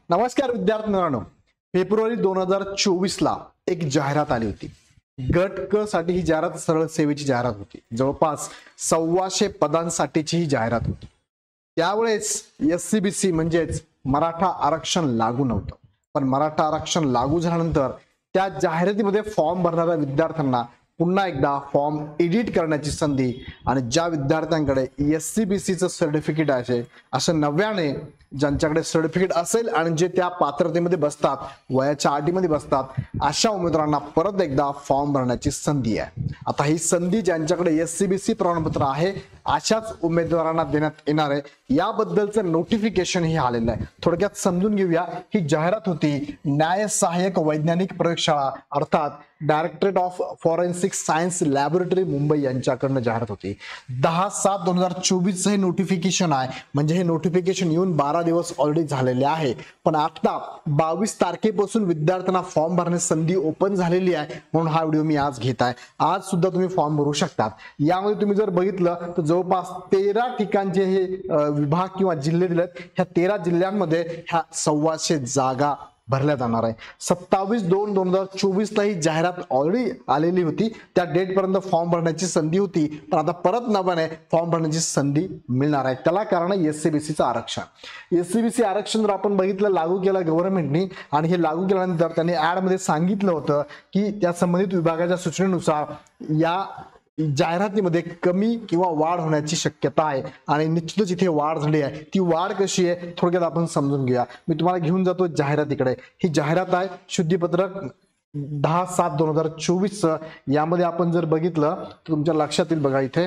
नमस्कार विद्यार्थ्यांनो, फेब्रुवारी 2024 ला एक जाहिरात आली होती. गट क साठी ही जाहिरात सरळ सेवेची जाहिरात होती. जवळपास 125 पदांसाठीची ही जाहिरात होती. त्यावेळेस एससीबीसी म्हणजेच मराठा आरक्षण लागू नव्हतं, पण मराठा आरक्षण लागू झाल्यानंतर त्या जाहिरातीमध्ये फॉर्म भरणाऱ्या विद्यार्थ्यांना पुन्हा एकदा फॉर्म एडिट करण्याची संधी आणि ज्या विद्यार्थ्यांकडे एससीबीसीचं सर्टिफिकेट आहे असं नव्याने ज्यांच्याकडे सर्टिफिकेट असेल आणि जे त्या पात्रतेमध्ये बसतात, वयाच्या अटीमध्ये बसतात, अशा उमेदवारांना परत एकदा फॉर्म भरण्याची संधी आहे. आता ही संधी ज्यांच्याकडे एससीबीसी प्रमाणपत्र आहे अशाच उमेदवारांना देण्यात येणार आहे. याबद्दलचं नोटिफिकेशन हे आलेलं आहे. थोडक्यात समजून घेऊया. ही जाहिरात होती न्याय सहाय्यक वैज्ञानिक प्रयोगशाळा अर्थात directorate of forensic science laboratory Mumbai यांच्याकडनं जाहिरात होती. 10/7/2024 हे नोटिफिकेशन आहे. म्हणजे हे नोटिफिकेशन येऊन 12 दिवस ऑलरेडी झालेले आहे. पण आता 22 तारखेपासून विद्यार्थ्यांना फॉर्म भरण्याची संधी ओपन झालेली आहे. म्हणून हा व्हिडिओ मी आज घेत आहे. आज सुद्धा तुम्ही फॉर्म भरू शकतात. यामध्ये तुम्ही जर बघितलं तर जवळपास 13 ठिकाणचे हे विभाग किंवा जिल्हे दिलेत. ह्या 13 जिल्ह्यांमध्ये ह्या 125 जागा भरल्या जाणार आहे. 27/2/2024 ला ही जाहिरात ऑलरेडी आलेली होती. त्या डेट पर्यंत फॉर्म भरण्याची संधी होती, पण आता परत नव्याने फॉर्म भरण्याची संधी मिळणार आहे. त्याला कारण आहे एससीबीसीचं आरक्षण. एससीबीसी आरक्षण जर आपण बघितलं लागू केलं गव्हर्नमेंटनी आणि हे लागू केल्यानंतर त्यांनी ऍड मध्ये सांगितलं होतं की त्या संबंधित विभागाच्या सूचनेनुसार या जाहिरातीमध्ये कमी किंवा वाढ होण्याची शक्यता आहे आणि निश्चितच इथे वाढ झाली आहे. ती वाढ कशी आहे थोडक्यात आपण समजून घेऊया. मी तुम्हाला घेऊन जातो जाहिरातीकडे. ही जाहिरात आहे शुद्धीपत्रक 10/7/2024. यामध्ये आपण जर बघितलं तर तुमच्या लक्षात येईल. बघा इथे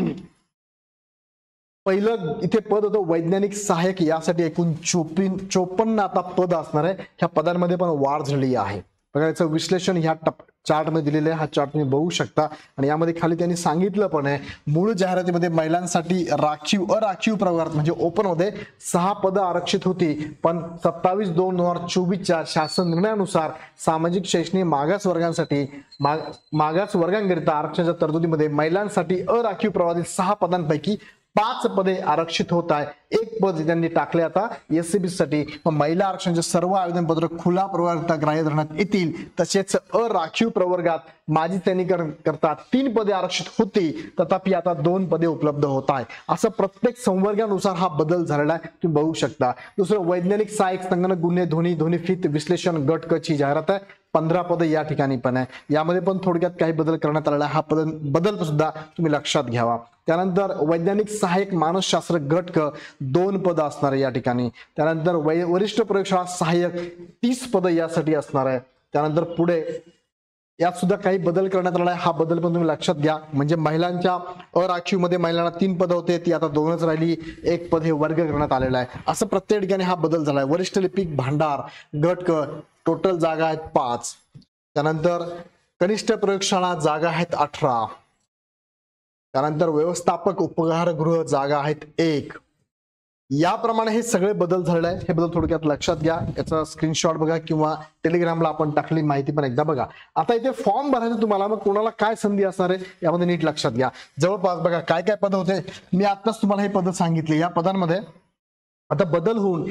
पहिलं इथे पद होतं वैज्ञानिक सहाय्यक. यासाठी एकूण 54 आता पद असणार आहे. ह्या पदांमध्ये पण वाढ झाली आहे. बघा याचं विश्लेषण ह्या चार्ट मध्ये दिलेलं आहे. हा चार्ट तुम्ही बघू शकता आणि यामध्ये खाली त्यांनी सांगितलं पण आहे मूळ जाहिरातीमध्ये महिलांसाठी राखीव अराखीव प्रवर्गात म्हणजे ओपन मध्ये 6 पदं आरक्षित होती. पण 27/2/2024 शासन निर्णयानुसार सामाजिक शैक्षणिक मागास वर्गांसाठी मागास वर्गांकरिता आरक्षणाच्या तरतुदीमध्ये महिलांसाठी अराखीव प्रवर्गातील 6 पदांपैकी 5 पदे आरक्षित होत आहे. 1 पद त्यांनी टाकले आता एससीबीसी साठी. महिला आरक्षणाचे सर्व आवेदन पत्र खुला प्रवर्गात ग्राह्य धरण्यात येतील. तसेच अराखीव प्रवर्गात माजी सैनिक करता 3 पदे आरक्षित होती, तथापि आता 2 पदे उपलब्ध होत आहे. असं प्रत्येक संवर्गानुसार हा बदल झालेला आहे, तुम्ही बघू शकता. दुसरं वैज्ञानिक सहाय्यक संगणक गुन्हे ध्वनिफीत विश्लेषण गट क ची जाहिरात आहे. 15 पदं या ठिकाणी पण आहे. यामध्ये पण थोडक्यात काही बदल करण्यात आलेला आहे. हा बदल सुद्धा तुम्ही लक्षात घ्यावा. त्यानंतर वैज्ञानिक सहाय्यक मानसशास्त्र गट क 2 पदं असणार आहे या ठिकाणी. त्यानंतर वरिष्ठ प्रयोगशाळा सहाय्यक 30 पदं यासाठी असणार आहे. त्यानंतर पुढे यात सुद्धा काही बदल करण्यात आला आहे. हा बदल पण तुम्ही लक्षात घ्या. म्हणजे महिलांच्या अराखीव मध्ये महिलांना 3 पदं होते, ती आता 2च राहिली. 1 पद हे वर्ग करण्यात आलेला आहे. असं प्रत्येक ठिकाणी हा बदल झाला आहे. वरिष्ठ लिपिक भांडार गट क टोटल जागा आहेत 5. त्यानंतर कनिष्ठ प्रयोगशाळा जागा आहेत 18. त्यानंतर व्यवस्थापक उपहारगृह जागा आहेत 1. याप्रमाणे हे सगळे बदल झालेले आहेत. हे बदल थोडक्यात लक्षात घ्या. याचा स्क्रीनशॉट बघा किंवा टेलिग्रामला आपण टाकलेली माहिती पण एकदा बघा. आता इथे फॉर्म भरायचं तुम्हाला, मग कोणाला काय संधी असणार आहे यामध्ये नीट लक्षात घ्या. जवळपास बघा काय काय पद होते. मी आताच तुम्हाला हे पद सांगितले. या पदांमध्ये आता बदल होऊन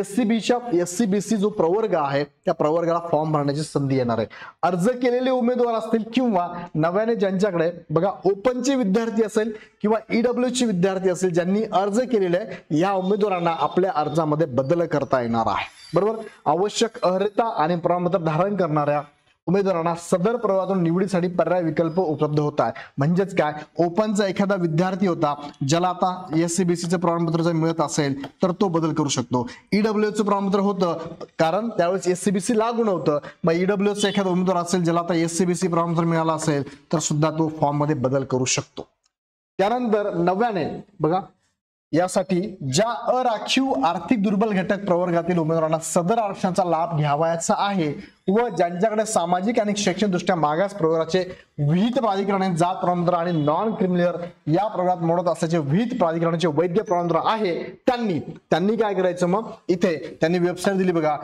एससीबीसी जो प्रवर्ग आहे त्या प्रवर्गाला फॉर्म भरण्याची संधी येणार आहे. अर्ज केलेले उमेदवार असतील किंवा नव्याने ज्यांच्याकडे बघा ओपनचे विद्यार्थी असेल किंवा ईडब्ल्यू चे विद्यार्थी असेल ज्यांनी अर्ज केलेले आहे, या उमेदवारांना आपल्या अर्जामध्ये बदल करता येणार आहे. बरोबर. आवश्यक अर्हता आणि प्रमाणपत्र धारण करणाऱ्या उमेदवारांना सदर प्रवर्गातून निवडीसाठी पर्याय विकल्प उपलब्ध होत आहे. म्हणजेच काय, ओपनचा एखादा विद्यार्थी होता ज्याला आता एससीबीसीचं प्रमाणपत्र जर मिळत असेल तर तो बदल करू शकतो. ईडब्ल्यूचं प्रमाणपत्र होतं कारण त्यावेळेस एससीबीसी लागू नव्हतं. मग ईडब्ल्यूचा एखादा उमेदवार असेल ज्याला आता एससीबीसी प्रमाणपत्र मिळालं असेल तर सुद्धा तो फॉर्म मध्ये बदल करू शकतो. त्यानंतर नव्याने बघा यासाठी ज्या अराखीव आर्थिक दुर्बल घटक प्रवर्गातील उमेदवारांना सदर आरक्षणाचा लाभ घ्यावायचा आहे व ज्यांच्याकडे सामाजिक आणि शैक्षणिक दृष्ट्या मागास प्रवर्गाचे विहित प्राधिकरण, जात प्रमाणपत्र आणि नॉन क्रिमिनल या प्रवर्गात मोडत असल्याचे विहित प्राधिकरणाचे वैध प्रमाणपत्र आहे त्यांनी काय करायचं, मग इथे त्यांनी वेबसाईट दिली बघा,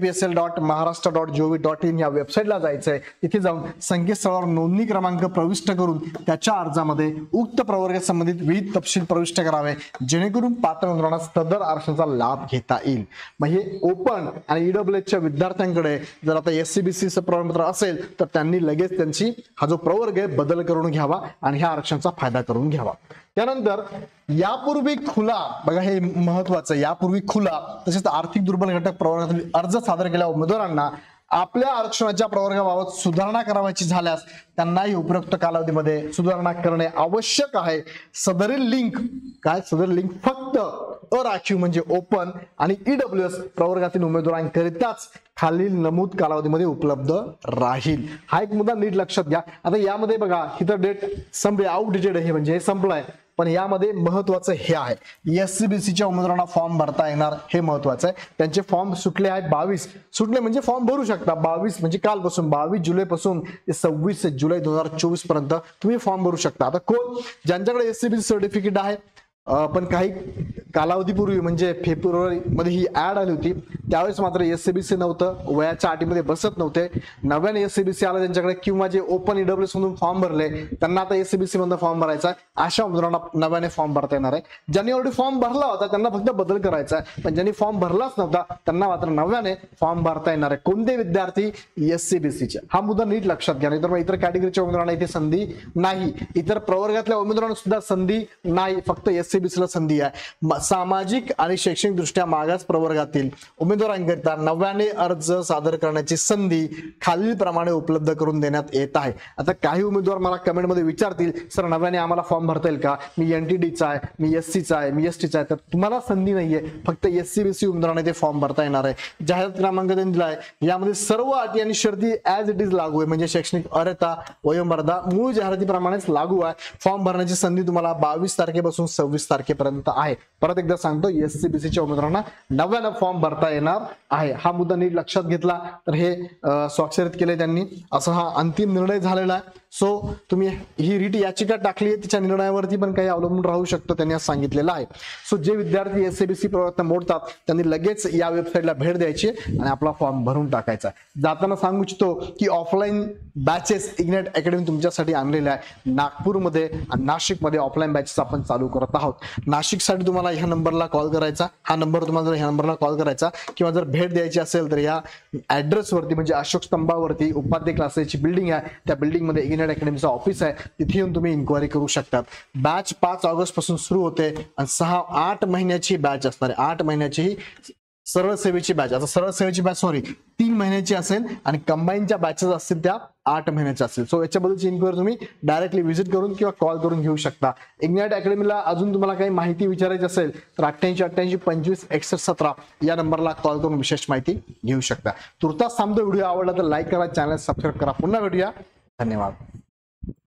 dapsl.maharashtra.gov.in या वेबसाईटला जायचंय. तिथे जाऊन संकेतस्थळावर नोंदणी क्रमांक प्रविष्ट करून त्याच्या अर्जामध्ये उक्त प्रवर्ग संबंधित विविध तपशील प्रविष्ट करावे, जेणेकरून पात्र उमेदवारांना सदर आरक्षणाचा लाभ घेता येईल. मग हे ओपन आणि ईडब्ल्यूएसच्या विद्यार्थ्यांकडे जर आता एससीबीसीचं प्रमाणपत्र असेल तर त्यांनी लगेच त्यांची हा जो प्रवर्ग आहे बदल करून घ्यावा आणि ह्या आरक्षणाचा फायदा करून घ्यावा. त्यानंतर यापूर्वी खुला, बघा हे महत्वाचं, यापूर्वी खुला तसेच आर्थिक दुर्बल घटक प्रवर्गातील अर्ज सादर केलेल्या उमेदवारांना आपल्या आरक्षणाच्या प्रवर्गाबाबत सुधारणा करावयाची झाल्यास त्यांनाही उपयुक्त कालावधीमध्ये सुधारणा करणे आवश्यक आहे. सदरील लिंक फक्त अराखीव म्हणजे ओपन आणि ईडब्ल्यूएस प्रवर्गातील उमेदवारांकरिताच खालील नमूद कालावधीमध्ये उपलब्ध राहील. हा एक मुद्दा नीट लक्षात घ्या. आता यामध्ये बघा इथं डेट संपले, आउटडेटेड हे म्हणजे हे संपलंय, पण यामध्ये महत्वाचं हे आहे, एससीबीसीच्या उमेदवारांना फॉर्म भरता येणार, हे महत्वाचं आहे. त्यांचे फॉर्म सुटले आहेत 22, सुटले म्हणजे फॉर्म भरू शकता. 22 म्हणजे कालपासून, 22 जुलैपासून 26 जुलै 2024 पर्यंत तुम्ही फॉर्म भरू शकता. आता कोण ज्यांच्याकडे एससीबीसी सर्टिफिकेट आहे पण काही कालावधीपूर्वी म्हणजे फेब्रुवारी मध्ये ही ऍड आली होती, त्यावेळेस मात्र एससीबीसी नव्हतं, वयाच्या अटीमध्ये बसत नव्हते, नव्याने एससीबीसी आला त्यांच्याकडे, किंवा जे ओपन ईडब्ल्यूएस मधून फॉर्म भरले त्यांना आता एससीबीसी मधून फॉर्म भरायचा आहे, अशा उमेदवारांना नव्याने फॉर्म भरता येणार आहे. ज्यांनी ऑलरेडी फॉर्म भरला होता त्यांना फक्त बदल करायचा आहे, पण ज्यांनी फॉर्म भरलाच नव्हता त्यांना मात्र नव्याने फॉर्म भरता येणार आहे. कोणते विद्यार्थी? एससीबीसीचे. हा मुद्दा नीट लक्षात घ्या, नाहीतर मग इतर कॅटेगरीच्या उमेदवारांना इथे संधी नाही, इतर प्रवर्गातल्या उमेदवारांना सुद्धा संधी नाही, फक्त एससीबीसीला संधी आहे. सामाजिक आणि शैक्षणिक दृष्ट्या मागास प्रवर्गातील उमेदवारांकरिता नव्याने अर्ज सादर करण्याची संधी खालील प्रमाणे उपलब्ध करून देण्यात येत आहे. आता काही उमेदवार मला कमेंटमध्ये विचारतील, सर नव्याने आम्हाला फॉर्म भरता येईल का? मी एनटीडीचा आहे, मी एससीचा आहे, मी एसटीचा आहे. तर तुम्हाला संधी नाहीये, फक्त एससीबीसी उमेदवारांना ते फॉर्म भरता येणार आहे. जाहिरात क्रमांक त्यांनी दिलाय, यामध्ये सर्व अटी आणि शर्ती ऍज इट इज लागू आहे, म्हणजे शैक्षणिक अर्हता, वयोमर्यादा मूळ जाहिरातीप्रमाणेच लागू आहे. फॉर्म भरण्याची संधी तुम्हाला 22 तारखेपासून 26 तारखेपर्यंत आहे. परत एकदा सांगतो, एससीबीसीच्या उमेदवारांना नव्यानं फॉर्म भरता येणार आहे. हा मुद्दा नीट लक्षात घेतला तर हे स्वाक्षरित केले त्यांनी, असा हा अंतिम निर्णय झालेला आहे. सो तुम्ही ही रीट याचिका टाकली आहे, तिच्या निर्णयावरती पण काही अवलंबून राहू शकतं, त्यांनी आज सांगितलेलं आहे. सो जे विद्यार्थी एससीबीसी प्रवर्गात मोडतात त्यांनी लगेच या वेबसाईटला भेट द्यायची आणि आपला फॉर्म भरून टाकायचा. जाताना सांगू इच्छितो की ऑफलाईन बॅचेस इग्नाइट अकॅडमी तुमच्यासाठी आणलेल्या आहे. नागपूरमध्ये आणि नाशिकमध्ये ऑफलाईन बॅचेस आपण चालू करत आहोत. नाशिकसाठी तुम्हाला ह्या नंबरला कॉल करायचा, हा नंबर तुम्हाला जर ह्या नंबरला कॉल करायचा, किंवा जर भेट द्यायची असेल तर या ऍड्रेसवरती म्हणजे अशोक स्तंभावरती उपाध्याय क्लासेसची बिल्डिंग आहे, त्या बिल्डिंगमध्ये इग्नाइट अकॅडमीचं ऑफिस आहे, तिथे येऊन तुम्ही इन्क्वायरी करू शकतात. बॅच 5 ऑगस्ट पासून सुरू होते आणि 6-8 महिन्याची बॅच असणार आहे. 8 महिन्याची ही सरळ सेवेची बॅच, आता सरळ सेवेची बॅच 3 महिन्याची असेल आणि कंबाईनच्या बॅचेस असतील त्या 8 महिन्याच्या असतील. सो याच्याबद्दलची इन्क्वायरी तुम्ही डायरेक्टली व्हिजिट करून किंवा कॉल करून घेऊ शकता. इग्नाइट अकॅडमीला अजून तुम्हाला काही माहिती विचारायची असेल तर 88 25 61 17 या नंबरला कॉल करून विशेष माहिती घेऊ शकता. तुर्तास थांबतो. व्हिडिओ आवडला तर लाईक करा, चॅनल सबस्क्राईब करा. पुन्हा भेटूया. धन्यवाद.